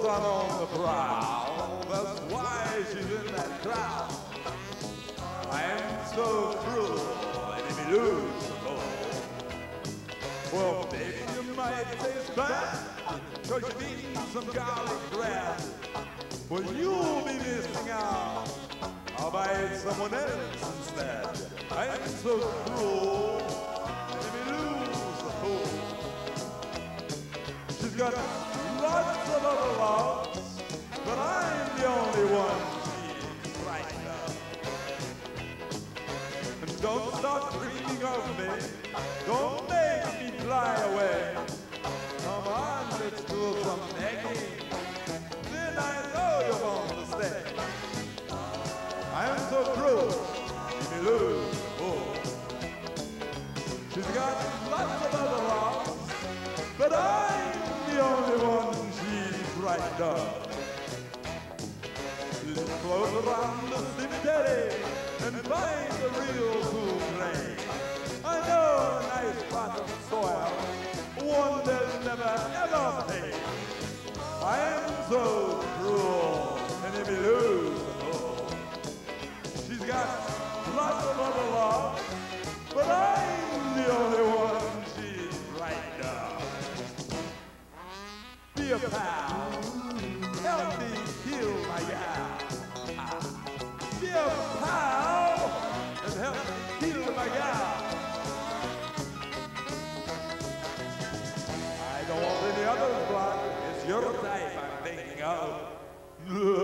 goes on the prowl. That's why she's in that crowd. I am so cruel, and if you lose the goal, well, maybe you might taste bad, 'cause you've eaten some garlic bread. Well, you'll be missing out. I'll buy it someone else instead. I am so cruel, and if you lose the fool. She's got lots of other loves, but I'm the only one she's frightened of. And don't start dreaming of me. Don't make me fly away. Come on, let's do some nagging. Then I know you're going to stay. I am so cruel, if you lose the fool. She's got lots of other loves, but I'm the only one she's frightened of. Let's float around the cemetery and find the real cool grave. I know a nice plot of soil, one that'll never ever pay. I am so cruel, and if you lose the fool. She's got lots of other love, but I'm the only one she's frightened of. Be a pal, help me kill my gal. Be a pal, and help me kill my gal. I don't want any others, but it's your type I'm thinking of.